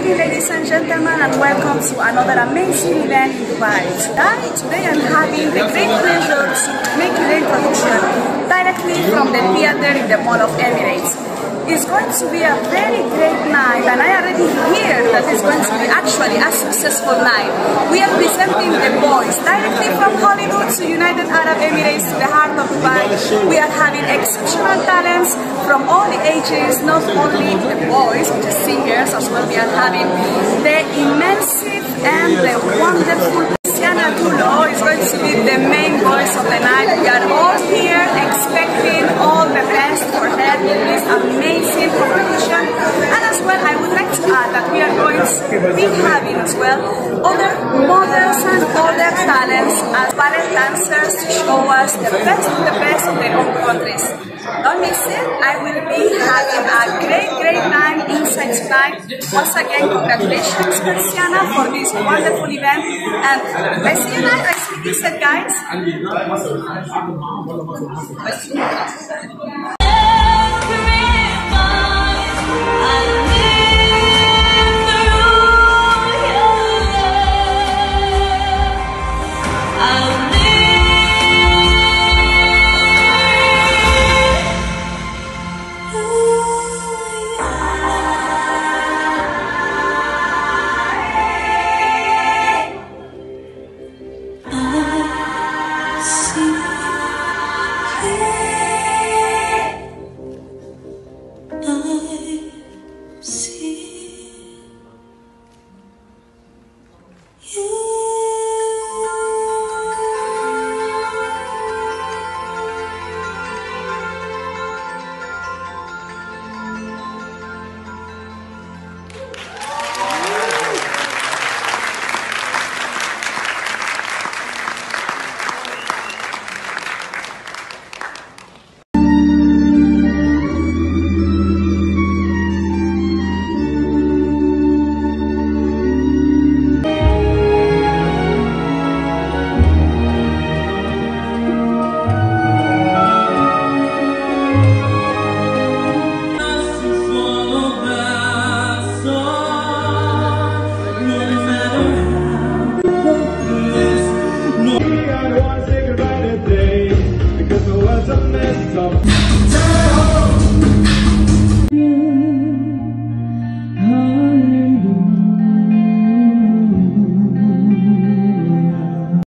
morning, ladies and gentlemen, and welcome to another amazing event in Dubai. Today I'm having the great pleasure to make you the introduction directly from the theater in the Mall of Emirates. It's going to be a very great night, and I already hear that it's going to be actually a successful night. We are presenting the boys directly from Hollywood to United Arab Emirates to the heart of Dubai. We are having exceptional talents from all the ages, not only the boys, which is singers, as well we are having the immense and the wonderful Persiana Dulo is going to be the main voice of the night. We are all here expecting all the best for her in this amazing competition. And as well, I would like to add that we are going to be having as well other models and older talents as ballet dancers to show us the best of their own countries. Don't miss it. I will be having a great time inside tonight. Once again, congratulations, Persiana, for this wonderful event. And let's see you tonight. I see you said, guys. Because there was a mess up.